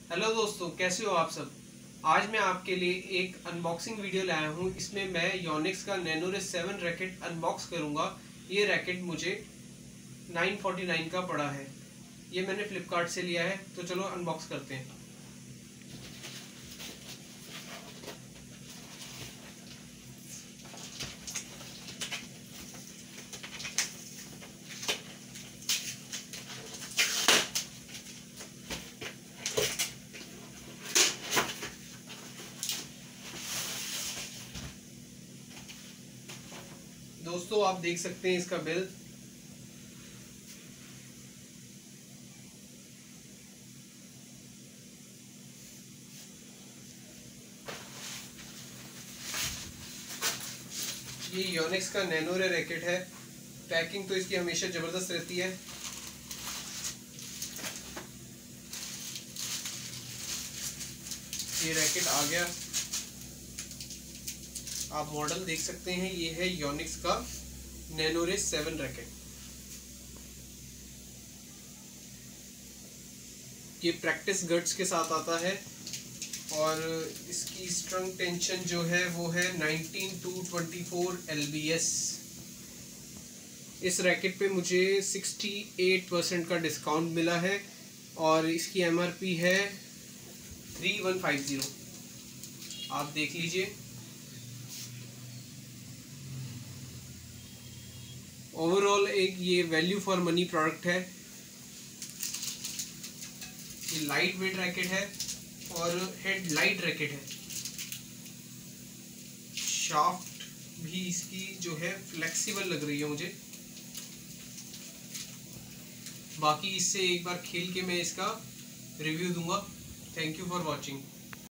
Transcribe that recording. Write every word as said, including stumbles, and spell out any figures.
Hello दोस्तों, कैसे हो आप सब। आज मैं आपके लिए एक अनबॉक्सिंग वीडियो लाया हूँ। इसमें मैं योनिक्स का नैनोरेस सेवन रैकेट अनबॉक्स करूँगा। ये रैकेट मुझे नाइन फोर्टी नाइन का पड़ा है। ये मैंने फ्लिपकार्ट से लिया है, तो चलो अनबॉक्स करते हैं। दोस्तों, आप देख सकते हैं इसका बिल। ये योनिक्स का नैनोरे रैकेट है। पैकिंग तो इसकी हमेशा ज़बरदस्त रहती है। ये रैकेट आ गया। आप मॉडल देख सकते हैं, ये है योनिक्स का नैनोरे सेवन रैकेट। ये प्रैक्टिस गट्स के साथ आता है और इसकी स्ट्रंग टेंशन जो है वो है nineteen to twenty four L B S. इस रैकेट पे मुझे सिक्सटी एट परसेंट का डिस्काउंट मिला है और इसकी एम आर पी है थ्री वन फाइव ज़ीरो। आप देख लीजिए। ओवरऑल एक ये वैल्यू फॉर मनी प्रोडक्ट है। ये लाइट वेट रैकेट है और हेड लाइट रैकेट है। शाफ्ट भी इसकी जो है फ्लेक्सिबल लग रही है मुझे। बाकी इससे एक बार खेल के मैं इसका रिव्यू दूंगा। Thank you for watching.